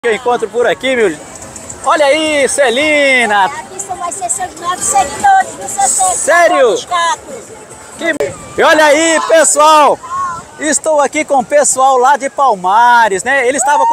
Que eu encontro por aqui, meu. Olha aí, Celina! Aqui são mais 69 seguidores do CC. Sério? E olha aí, pessoal! Estou aqui com o pessoal lá de Palmares, né? Ele estava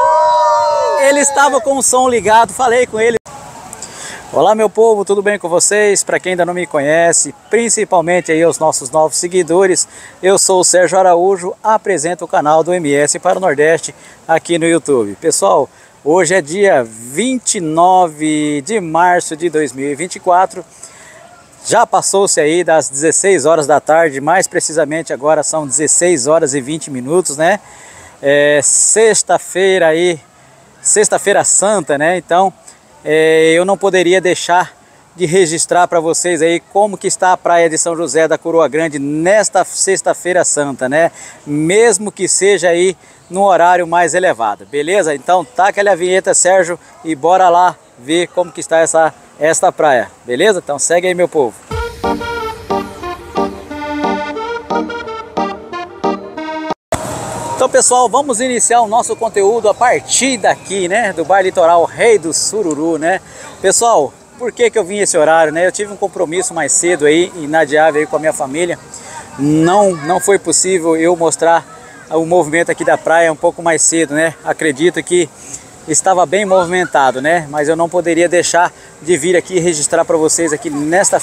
com o som ligado, falei com ele. Olá, meu povo, tudo bem com vocês? Para quem ainda não me conhece, principalmente aí os nossos novos seguidores, eu sou o Sérgio Araújo, apresento o canal do MS para o Nordeste aqui no YouTube. Pessoal, hoje é dia 29 de março de 2024, já passou-se aí das 16 horas da tarde, mais precisamente agora são 16 horas e 20 minutos, né? Sexta-feira aí, Sexta-feira Santa, né? Então, eu não poderia deixar de registrar para vocês aí como que está a praia de São José da Coroa Grande nesta Sexta-feira Santa, né? Mesmo que seja aí no horário mais elevado, beleza? Então taca ali a vinheta, Sérgio, e bora lá ver como que está esta praia, beleza? Então segue aí, meu povo. Então, pessoal, vamos iniciar o nosso conteúdo a partir daqui, né, do Bar Litoral Rei do Sururu, né? Pessoal, por que eu vim esse horário, né? Eu tive um compromisso mais cedo aí, inadiável aí com a minha família. Não foi possível eu mostrar o movimento aqui da praia um pouco mais cedo, né? Acredito que estava bem movimentado, né? Mas eu não poderia deixar de vir aqui registrar para vocês aqui nesta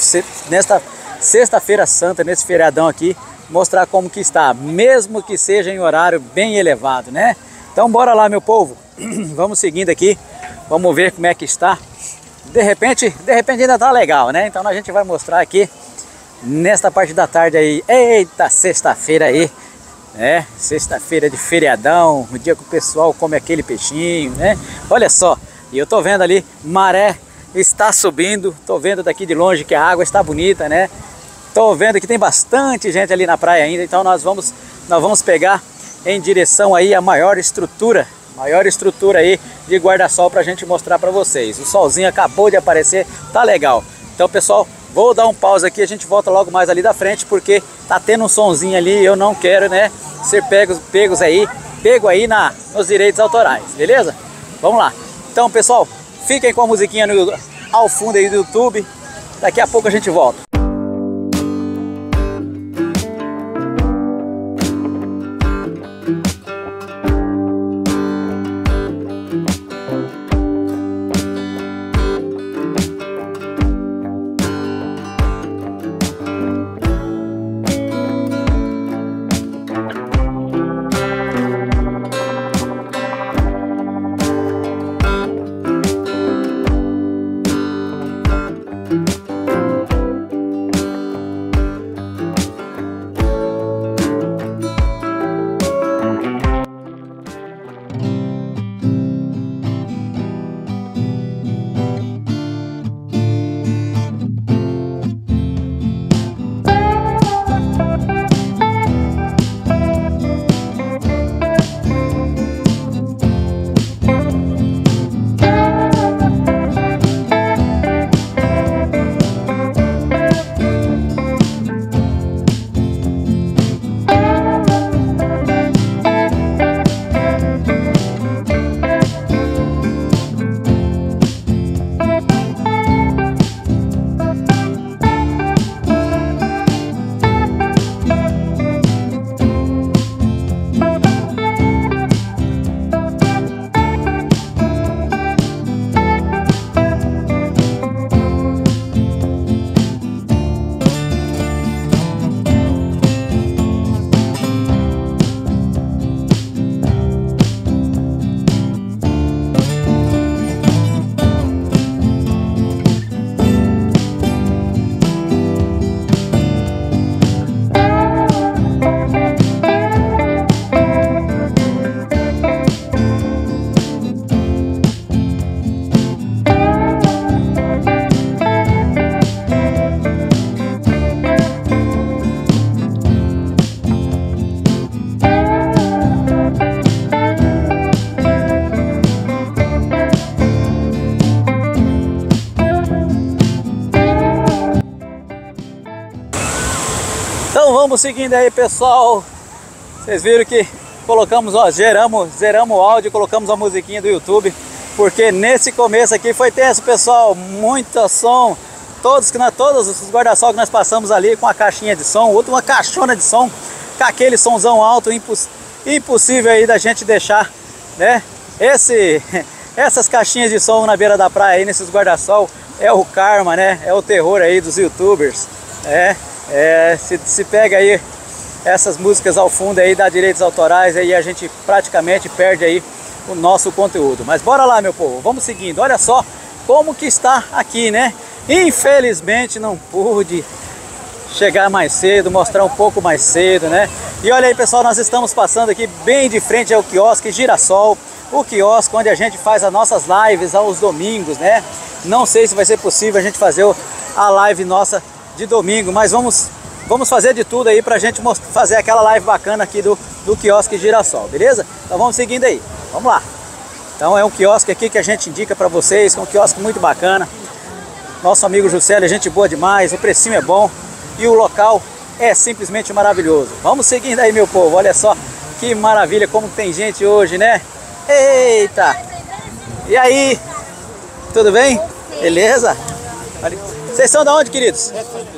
Sexta-feira Santa, nesse feriadão aqui, mostrar como que está, mesmo que seja em horário bem elevado, né? Então bora lá, meu povo, vamos seguindo aqui, vamos ver como é que está. De repente ainda tá legal, né? Então a gente vai mostrar aqui nesta parte da tarde aí. Eita, sexta-feira aí, né? Sexta-feira de feriadão, o dia que o pessoal come aquele peixinho, né? Olha só, e eu tô vendo ali, maré está subindo, tô vendo daqui de longe que a água está bonita, né? Tô vendo que tem bastante gente ali na praia ainda, então nós vamos pegar em direção aí a maior estrutura aí de guarda-sol pra gente mostrar pra vocês. O solzinho acabou de aparecer, tá legal. Então, pessoal, vou dar um pause aqui, a gente volta logo mais ali da frente, porque tá tendo um sonzinho ali e eu não quero, né, ser pego aí nos direitos autorais, beleza? Vamos lá. Então, pessoal, fiquem com a musiquinha ao fundo aí do YouTube, daqui a pouco a gente volta. Então vamos seguindo aí, pessoal. Vocês viram que colocamos, ó, zeramos o áudio, colocamos a musiquinha do YouTube, porque nesse começo aqui foi tenso, pessoal, muito som, todos os guarda-sol que nós passamos ali com a caixinha de som, outra uma caixona de som, com aquele somzão alto, impossível aí da gente deixar, né, essas caixinhas de som na beira da praia aí, nesses guarda-sol, é o karma, né, é o terror aí dos youtubers, se pega aí essas músicas ao fundo aí, dá direitos autorais, aí a gente praticamente perde aí o nosso conteúdo. Mas bora lá, meu povo, vamos seguindo. Olha só como que está aqui, né? Infelizmente não pude chegar mais cedo, mostrar um pouco mais cedo, né? E olha aí, pessoal, nós estamos passando aqui bem de frente ao quiosque Girassol, o quiosque onde a gente faz as nossas lives aos domingos, né? Não sei se vai ser possível a gente fazer a live nossa de domingo, mas vamos fazer de tudo aí pra gente fazer aquela live bacana aqui do quiosque Girassol, beleza? Então vamos seguindo aí, vamos lá. Então é um quiosque aqui que a gente indica pra vocês, que é um quiosque muito bacana. Nosso amigo Juscelio é gente boa demais, o precinho é bom e o local é simplesmente maravilhoso. Vamos seguindo aí, meu povo, olha só que maravilha, como tem gente hoje, né? Eita! E aí? Tudo bem? Beleza? Vocês são de onde, queridos?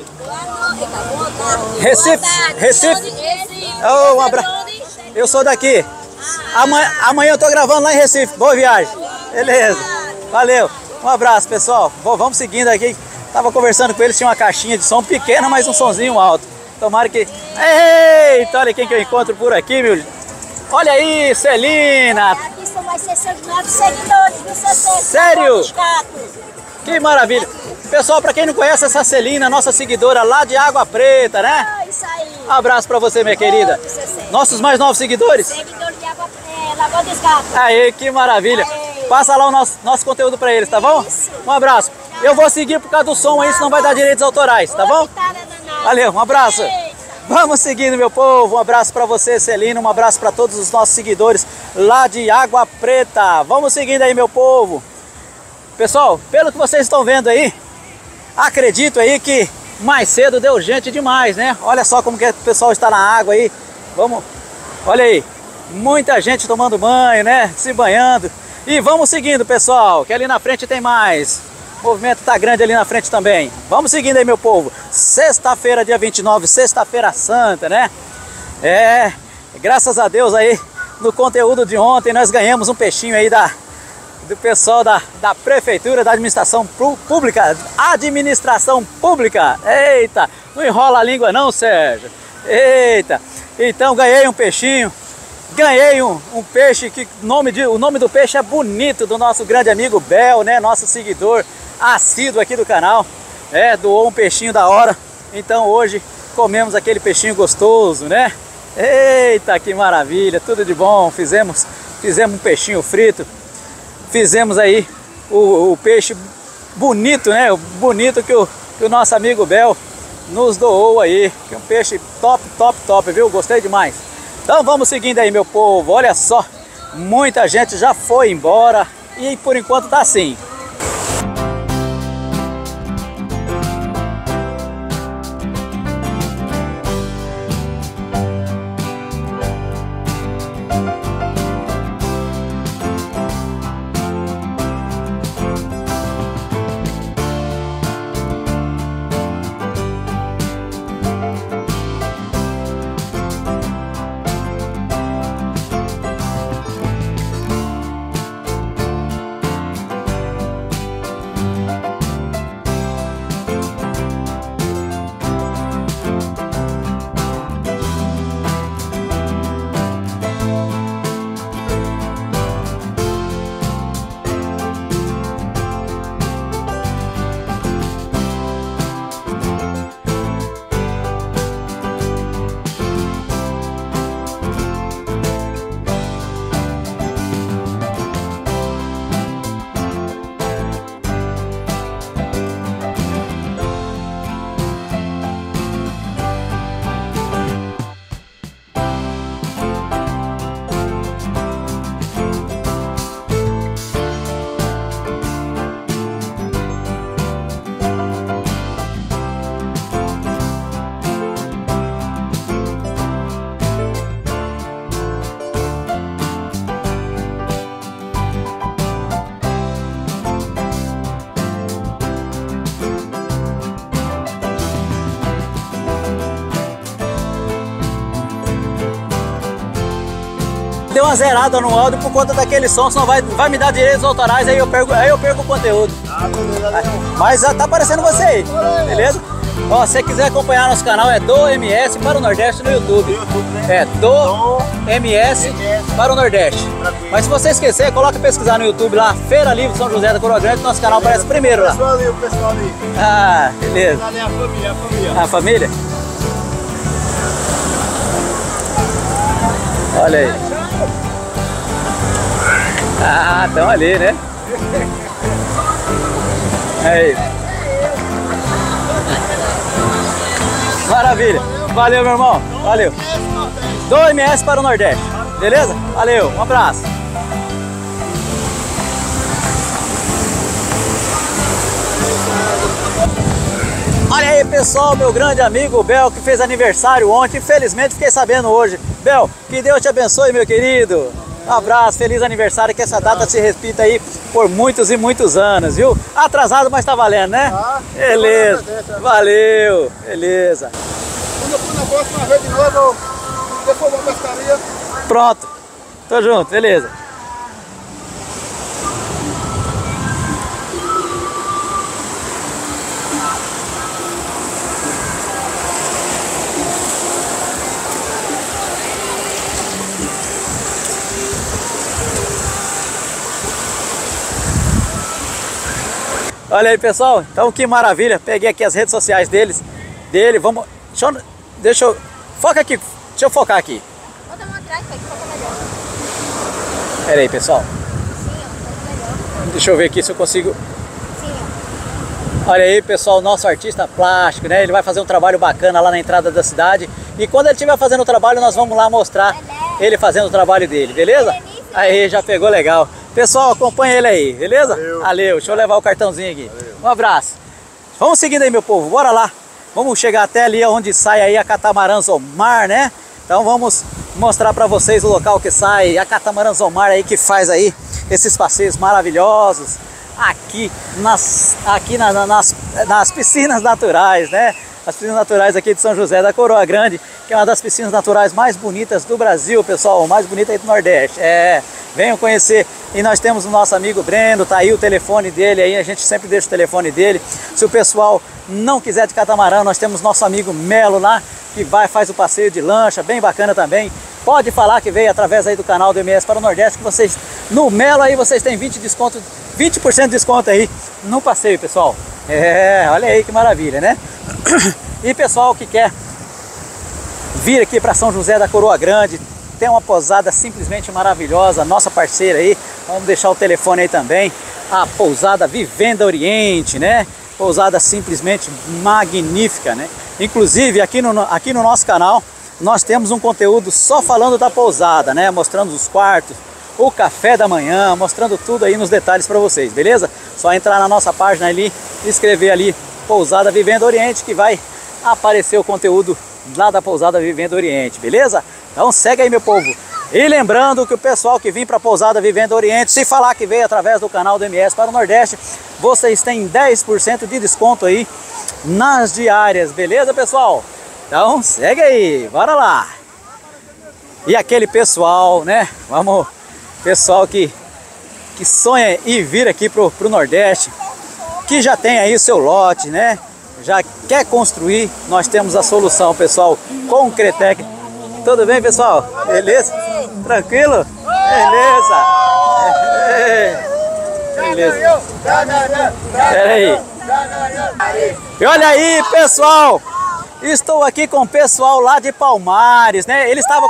Recife? Oh, um abraço. Eu sou daqui. Amanhã eu tô gravando lá em Recife. Boa viagem. Beleza. Valeu. Um abraço, pessoal. Vamos seguindo aqui. Tava conversando com eles, tinha uma caixinha de som pequena, mas um sonzinho alto. Tomara que... Eita, olha quem que eu encontro por aqui, meu. Olha aí, Celina. Aqui são mais 69 seguidores do CC. Sério? Que maravilha. Pessoal, para quem não conhece essa Celina, nossa seguidora lá de Água Preta, né? Ah, isso aí. Um abraço para você, minha querida. Nossos mais novos seguidores? Seguidores de Lagoa dos Gatos. Aê, que maravilha. Aê. Passa lá o nosso conteúdo para eles, tá bom? Isso. Um abraço. Eu vou seguir por causa do som aí, senão vai dar direitos autorais, tá bom? Valeu, um abraço. Vamos seguindo, meu povo. Um abraço para você, Celina. Um abraço para todos os nossos seguidores lá de Água Preta. Vamos seguindo aí, meu povo. Pessoal, pelo que vocês estão vendo aí, acredito aí que mais cedo deu gente demais, né? Olha só como que o pessoal está na água aí. Vamos, olha aí, muita gente tomando banho, né? Se banhando. E vamos seguindo, pessoal, que ali na frente tem mais. O movimento tá grande ali na frente também. Vamos seguindo aí, meu povo. Sexta-feira, dia 29, sexta-feira santa, né? Graças a Deus aí, no conteúdo de ontem nós ganhamos um peixinho aí do pessoal da prefeitura, da administração pública. Eita, não enrola a língua não, Sérgio. Eita, então ganhei um peixinho. Ganhei um peixe que o nome do peixe é bonito, do nosso grande amigo Bel, né? Nosso seguidor assíduo aqui do canal. Doou um peixinho da hora. Então hoje comemos aquele peixinho gostoso, né? Eita, que maravilha, tudo de bom. Fizemos um peixinho frito. Fizemos aí o peixe bonito, né? O bonito que o nosso amigo Bel nos doou aí. Que é um peixe top, viu? Gostei demais. Então vamos seguindo aí, meu povo. Olha só, muita gente já foi embora e por enquanto tá assim. Deu uma zerada no áudio por conta daquele som, senão vai me dar direitos autorais, aí eu perco o conteúdo. Mas tá aparecendo você aí, beleza? Ó, se você quiser acompanhar nosso canal, é do MS para o Nordeste no YouTube. É do MS para o Nordeste. Mas se você esquecer, coloca pesquisar no YouTube lá, Feira Livre São José da Coroa Grande, nosso canal aparece primeiro lá. O pessoal ali. Ah, beleza. Ali é a família, A família? Olha aí. Ah, estão ali, né? Aí. Maravilha. Valeu, meu irmão. Valeu. Do MS para o Nordeste. Beleza? Valeu. Um abraço. Olha aí, pessoal, meu grande amigo Bel, que fez aniversário ontem. Infelizmente, fiquei sabendo hoje. Bel, que Deus te abençoe, meu querido. Um abraço, feliz aniversário, que essa data se repita aí por muitos e muitos anos, viu? Atrasado, mas tá valendo, né? Beleza, valeu, beleza. Quando eu for na próxima vez de novo, eu for uma pescaria. Pronto, tô junto, beleza. Olha aí, pessoal, então que maravilha, peguei aqui as redes sociais dele, vamos, deixa eu, foca aqui, deixa eu focar aqui. Bota a mão atrás, pai, que foca melhor. Pera aí, pessoal, Sim, ó, foca melhor. deixa eu ver aqui se eu consigo. Sim, Olha aí, pessoal, nosso artista plástico, né, ele vai fazer um trabalho bacana lá na entrada da cidade, e quando ele estiver fazendo o trabalho, nós vamos lá mostrar ele fazendo o trabalho dele, beleza? Aí, já pegou legal. Pessoal, acompanha ele aí, beleza? Valeu, deixa eu levar o cartãozinho aqui. Um abraço. Vamos seguindo aí, meu povo, bora lá. Vamos chegar até ali onde sai aí a Catamarã Zomar, né? Então vamos mostrar para vocês o local que sai a Catamarã Zomar aí, que faz aí esses passeios maravilhosos aqui nas piscinas naturais, né? As piscinas naturais aqui de São José da Coroa Grande, que é uma das piscinas naturais mais bonitas do Brasil, pessoal, mais bonita aí do Nordeste. Venham conhecer. E nós temos o nosso amigo Breno, tá aí o telefone dele aí, a gente sempre deixa o telefone dele. Se o pessoal não quiser de catamarã, nós temos nosso amigo Melo lá, que faz o passeio de lancha, bem bacana também. Pode falar que veio através aí do canal do MS para o Nordeste, que vocês, no Melo aí, vocês têm 20% de desconto aí no passeio, pessoal. Olha aí que maravilha, né? E pessoal que quer vir aqui para São José da Coroa Grande, tem uma pousada simplesmente maravilhosa, nossa parceira aí, vamos deixar o telefone aí também, a pousada Vivenda Oriente, né? Pousada simplesmente magnífica, né? Inclusive aqui no nosso canal nós temos um conteúdo só falando da pousada, né? Mostrando os quartos, o café da manhã, mostrando tudo aí nos detalhes para vocês, beleza? Só entrar na nossa página ali e escrever ali Pousada Vivenda Oriente, que vai aparecer o conteúdo lá da Pousada Vivenda Oriente, beleza? Então segue aí, meu povo. E lembrando que o pessoal que vem para a Pousada Vivenda Oriente, se falar que veio através do canal do MS para o Nordeste, vocês têm 10% de desconto aí nas diárias, beleza, pessoal? Então segue aí, bora lá. E aquele pessoal, né? Vamos, pessoal que sonha em vir aqui pro Nordeste, que já tem aí o seu lote, né? Já quer construir, nós temos a solução, pessoal, Concretec. Tudo bem, pessoal? Beleza? Tranquilo? Beleza? Beleza. Pera aí. E olha aí, pessoal, estou aqui com o pessoal lá de Palmares, né? Eles estavam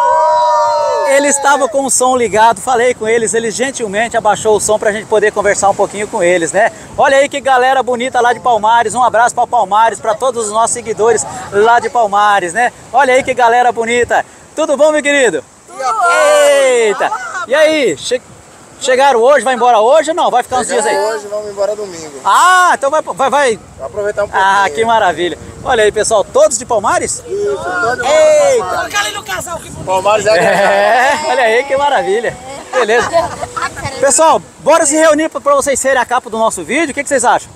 com o som ligado, falei com eles, eles gentilmente abaixou o som para a gente poder conversar um pouquinho com eles, né? Olha aí que galera bonita lá de Palmares, um abraço para Palmares, para todos os nossos seguidores lá de Palmares, né? Olha aí que galera bonita, tudo bom, meu querido? Eita! E aí, chegaram hoje, vai embora hoje ou não? Vai ficar uns dias aí? Hoje, vamos embora domingo. Ah, então vai Vai aproveitar um pouquinho. Ah, que maravilha. Olha aí, pessoal, todos de Palmares? Isso, todo mundo. Eita! Coloca ali no casal, que bonito. Palmares é Olha aí que maravilha. Beleza. Pessoal, bora se reunir para vocês serem a capa do nosso vídeo. O que vocês acham?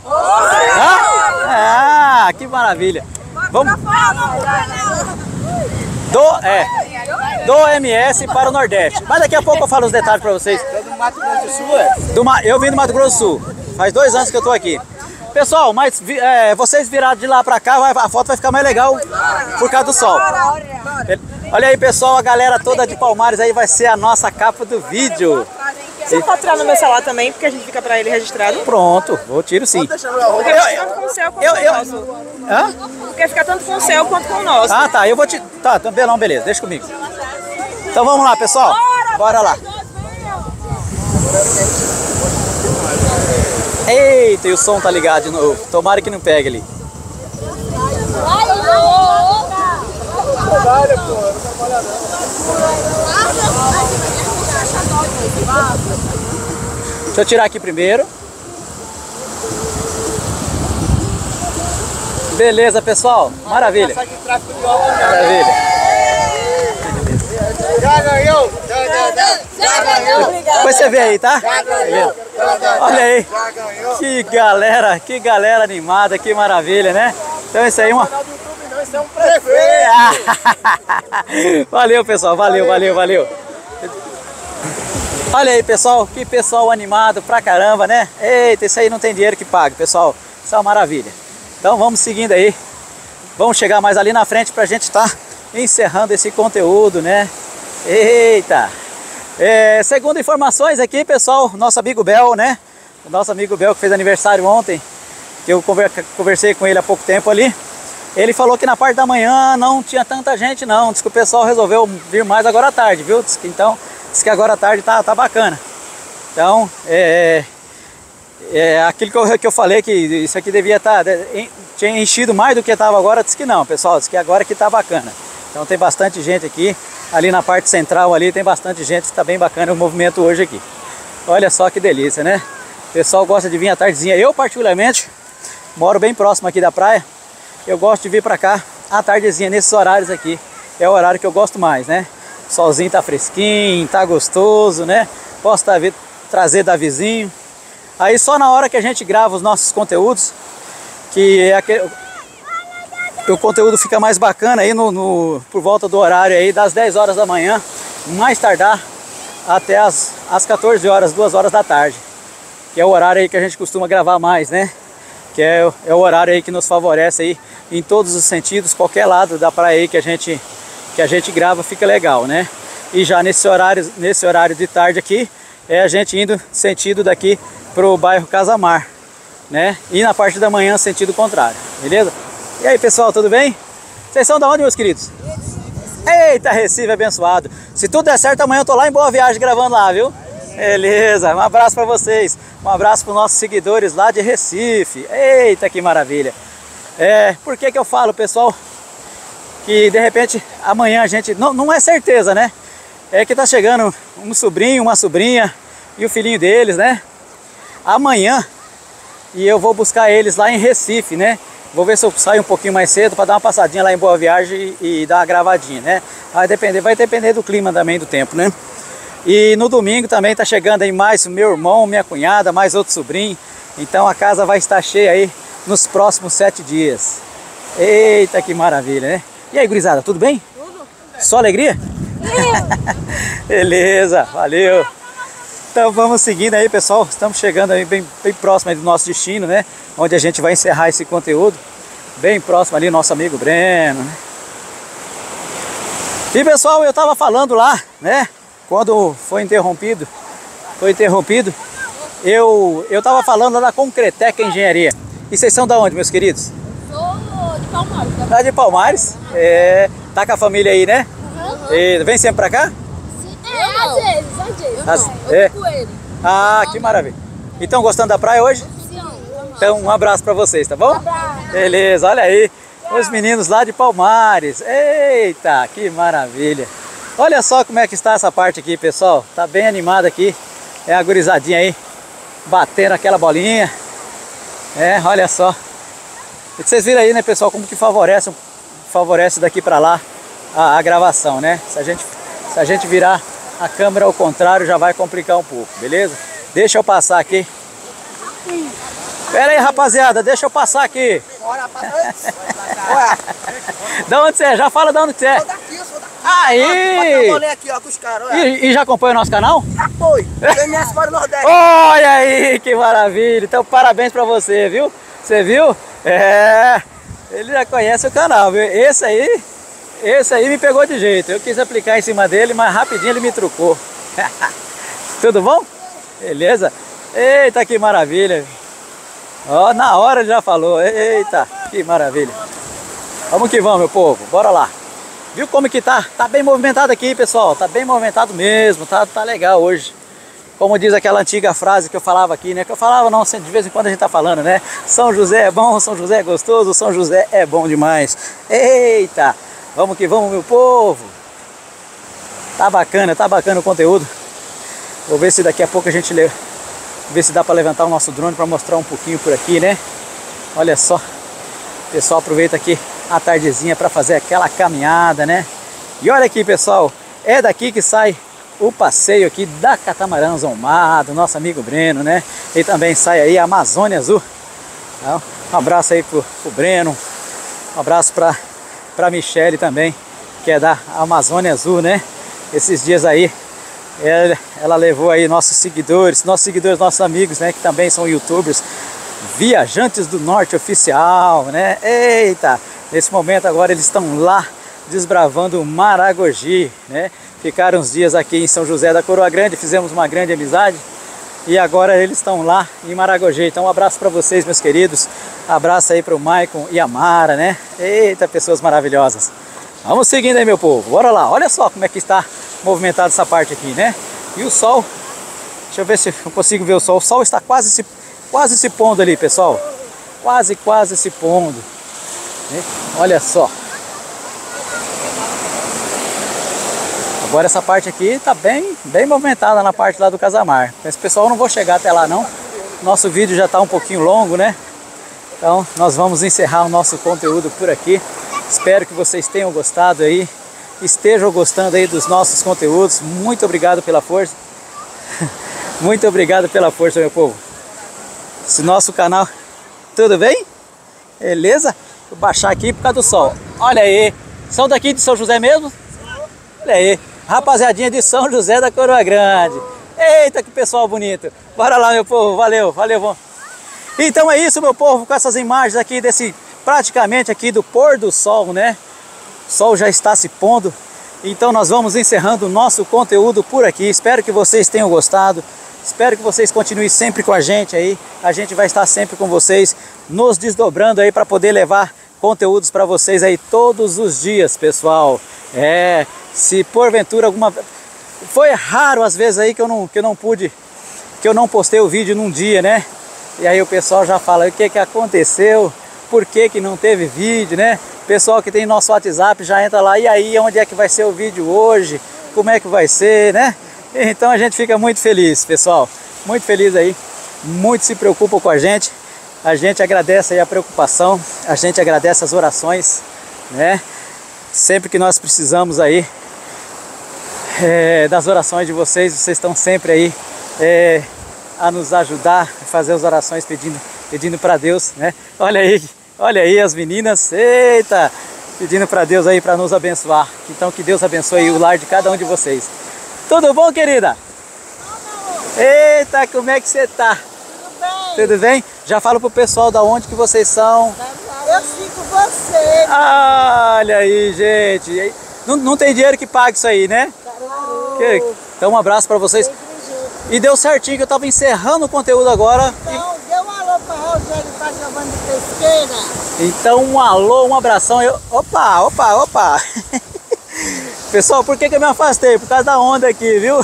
Ah, que maravilha. Vamos. do MS para o Nordeste. Mas daqui a pouco eu falo os detalhes para vocês. É do Mato Grosso do Sul, é? Eu vim do Mato Grosso do Sul. Faz 2 anos que eu tô aqui. Pessoal, mas vocês viraram de lá pra cá, a foto vai ficar mais legal por causa do sol. Olha aí, pessoal, a galera toda de Palmares aí vai ser a nossa capa do vídeo. Você pode tirar no meu celular também, porque a gente fica pra ele registrado. Pronto, vou tiro sim. Porque fica tanto com o seu quanto com o nosso. Hã? Porque fica tanto com o seu quanto com o nosso. Ah, tá, eu vou te... Tá, não, beleza, deixa comigo. Então vamos lá, pessoal. Bora lá. Eita, e o som tá ligado de novo. Tomara que não pegue ali. Deixa eu tirar aqui primeiro. Beleza, pessoal. Maravilha. Maravilha. Já ganhou! Já ganhou! Depois você vê aí, tá? Beleza. Olha aí. Já ganhou! Que galera animada, que maravilha, né? Então isso aí, uma... Esse é um prefeito! Valeu, pessoal, valeu. Olha aí, pessoal, que pessoal animado pra caramba, né? Eita, isso aí não tem dinheiro que pague, pessoal. Isso é uma maravilha. Então vamos seguindo aí. Vamos chegar mais ali na frente pra gente estar encerrando esse conteúdo, né? Eita! Segundo informações aqui, pessoal, nosso amigo Bel, né? O nosso amigo Bel que fez aniversário ontem, que eu conversei com ele há pouco tempo ali. Ele falou que na parte da manhã não tinha tanta gente não. Diz que o pessoal resolveu vir mais agora à tarde, viu? Diz que agora à tarde tá bacana. Então, aquilo que eu falei, que isso aqui devia estar... tinha enchido mais do que estava agora, diz que não, pessoal. Diz que agora que tá bacana. Então tem bastante gente aqui. Ali na parte central ali tem bastante gente, está bem bacana o movimento hoje aqui. Olha só que delícia, né? O pessoal gosta de vir à tardezinha. Eu particularmente moro bem próximo aqui da praia. Eu gosto de vir para cá à tardezinha, nesses horários aqui. É o horário que eu gosto mais, né? O solzinho tá fresquinho, tá gostoso, né? Posso trazer da vizinho. Aí só na hora que a gente grava os nossos conteúdos, que o conteúdo fica mais bacana aí por volta do horário aí das 10 horas da manhã, mais tardar até as 14 horas, 2 horas da tarde, que é o horário aí que a gente costuma gravar mais, né? Que é o horário aí que nos favorece aí em todos os sentidos, qualquer lado da praia aí que a gente grava fica legal, né? E já nesse horário de tarde aqui, a gente indo sentido daqui pro bairro Casamar, né? E na parte da manhã sentido contrário, beleza? E aí, pessoal, tudo bem? Vocês são da onde, meus queridos? Eita, Recife abençoado. Se tudo der certo, amanhã eu tô lá em Boa Viagem gravando lá, viu? Beleza, um abraço para vocês. Um abraço para os nossos seguidores lá de Recife. Eita, que maravilha. Por que eu falo, pessoal, que de repente amanhã a gente... Não é certeza, né? É que tá chegando um sobrinho, uma sobrinha e o filhinho deles, né? Amanhã, e eu vou buscar eles lá em Recife, né? Vou ver se eu saio um pouquinho mais cedo para dar uma passadinha lá em Boa Viagem e dar uma gravadinha, né? Vai depender do clima também, do tempo, né? E no domingo também tá chegando aí mais meu irmão, minha cunhada, mais outro sobrinho. Então a casa vai estar cheia aí nos próximos 7 dias. Eita, que maravilha, né? E aí, gurizada, tudo bem? Tudo. Só alegria? Beleza, valeu. Então vamos seguindo aí, pessoal. Estamos chegando aí bem próximo aí do nosso destino, né? Onde a gente vai encerrar esse conteúdo. Bem próximo ali, nosso amigo Breno, né? E pessoal, eu tava falando lá, né? Quando foi interrompido, eu tava falando lá da Concretec Engenharia. E vocês são da onde, meus queridos? Sou de Palmares. Tá de Palmares? Tá com a família aí, né? Uhum. Vem sempre pra cá? Às vezes. Eu fico com ele. Ah, que maravilha. Então, gostando da praia hoje? Sim. Então, um abraço pra vocês, tá bom? Beleza, olha aí. Os meninos lá de Palmares. Eita, que maravilha. Olha só como é que está essa parte aqui, pessoal. Tá bem animado aqui. É a gurizadinha aí, batendo aquela bolinha. Olha só. E vocês viram aí, né, pessoal, como que favorece daqui pra lá a gravação, né? Se a gente virar a câmera ao contrário, já vai complicar um pouco, beleza? Deixa eu passar aqui. Pera aí, rapaziada, deixa eu passar aqui. Bora, passa aí. Da onde você é? Já fala de onde você é. Eu sou daqui. Aí! Trabalhei aqui, ó, com os caras, olha. E já acompanha o nosso canal? Já foi. MS para o Nordeste. Olha aí, que maravilha! Então parabéns pra você, viu? Você viu? É, ele já conhece o canal, viu? Esse aí me pegou de jeito. Eu quis aplicar em cima dele, mas rapidinho ele me trucou. Tudo bom? Beleza? Eita, que maravilha! Ó, na hora ele já falou. Eita, que maravilha! Vamos que vamos, meu povo. Bora lá. Viu como que tá? Tá bem movimentado aqui, pessoal. Tá bem movimentado mesmo. Tá legal hoje. Como diz aquela antiga frase que eu falava aqui, né? Que eu falava, não, de vez em quando a gente tá falando, né? São José é bom, São José é gostoso, São José é bom demais. Eita! Vamos que vamos, meu povo. Tá bacana o conteúdo. Vou ver se daqui a pouco a gente ver se dá para levantar o nosso drone para mostrar um pouquinho por aqui, né? Olha só. O pessoal aproveita aqui a tardezinha para fazer aquela caminhada, né? E olha aqui, pessoal, é daqui que sai o passeio aqui da Catamarã Zomar, do nosso amigo Breno, né? E também sai aí a Amazônia Azul. Então, um abraço aí pro Breno, um abraço pra Michele também, que é da Amazônia Azul, né? Esses dias aí ela levou aí nossos seguidores, nossos amigos, né? Que também são youtubers, Viajantes do Norte Oficial, né? Eita! Nesse momento agora eles estão lá desbravando o Maragogi, né? Ficaram uns dias aqui em São José da Coroa Grande, fizemos uma grande amizade e agora eles estão lá em Maragogi. Então um abraço para vocês, meus queridos. Abraço aí para o Maicon e a Mara, né? Eita, pessoas maravilhosas. Vamos seguindo aí, meu povo. Bora lá. Olha só como é que está movimentada essa parte aqui, né? E o sol, deixa eu ver se eu consigo ver o sol. O sol está quase se pondo ali, pessoal. Quase se pondo. Olha só. Agora essa parte aqui está bem movimentada na parte lá do Casamar. Esse pessoal eu não vou chegar até lá não. Nosso vídeo já está um pouquinho longo, né? Então nós vamos encerrar o nosso conteúdo por aqui. Espero que vocês tenham gostado aí. Estejam gostando aí dos nossos conteúdos. Muito obrigado pela força. Muito obrigado pela força, meu povo. Esse nosso canal, tudo bem? Beleza? Vou baixar aqui por causa do sol. Olha aí, são daqui de São José mesmo? Olha aí, rapaziadinha de São José da Coroa Grande. Eita, que pessoal bonito. Bora lá, meu povo, valeu. Então é isso, meu povo, com essas imagens aqui praticamente aqui do pôr do sol, né? O sol já está se pondo. Então nós vamos encerrando o nosso conteúdo por aqui. Espero que vocês tenham gostado. Espero que vocês continuem sempre com a gente aí. A gente vai estar sempre com vocês, nos desdobrando aí para poder levar conteúdos para vocês aí todos os dias, pessoal. Se porventura foi raro às vezes aí que eu não postei o vídeo num dia, né? E aí o pessoal já fala o que aconteceu, por que não teve vídeo, né? Pessoal que tem nosso WhatsApp já entra lá, e aí onde é que vai ser o vídeo hoje? Como é que vai ser, né? Então a gente fica muito feliz, pessoal, muito feliz aí, muito se preocupam com a gente agradece aí a preocupação, a gente agradece as orações, né? Sempre que nós precisamos aí das orações de vocês estão sempre aí a nos ajudar, a fazer as orações pedindo para Deus, né? Olha aí as meninas, eita, pedindo para Deus aí para nos abençoar. Então que Deus abençoe aí o lar de cada um de vocês. Tudo bom, querida? Eita, como é que você tá? Tudo bem? Já falo pro pessoal da onde que vocês são. Eu sigo você. Olha aí, gente. Não tem dinheiro que pague isso aí, né? Então um abraço para vocês. E deu certinho que eu tava encerrando o conteúdo agora. Então, dê um alô para Rogério e para Giovanni de Pesqueira. Então um alô, um abração. Opa. Pessoal, por que eu me afastei? Por causa da onda aqui, viu?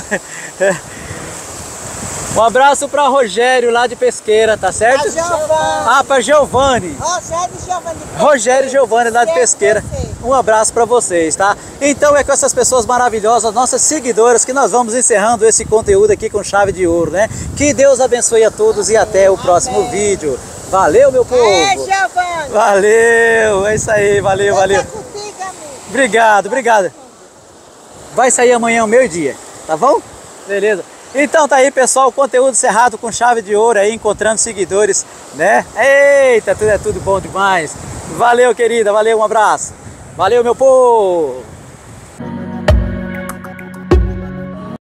Um abraço para Rogério lá de Pesqueira, tá certo? Para Giovanni. Rogério e Giovanni lá de Pesqueira. Um abraço para vocês, tá? Então é com essas pessoas maravilhosas, nossas seguidoras, que nós vamos encerrando esse conteúdo aqui com chave de ouro, né? Que Deus abençoe a todos e até o próximo vídeo. Valeu, meu povo! Giovanni! Valeu! É isso aí, valeu. Obrigado. Vai sair amanhã ao meio-dia, tá bom? Beleza. Então tá aí, pessoal, o conteúdo encerrado com chave de ouro aí, encontrando seguidores, né? Eita, tudo bom demais. Valeu, querida, valeu, um abraço. Valeu, meu povo.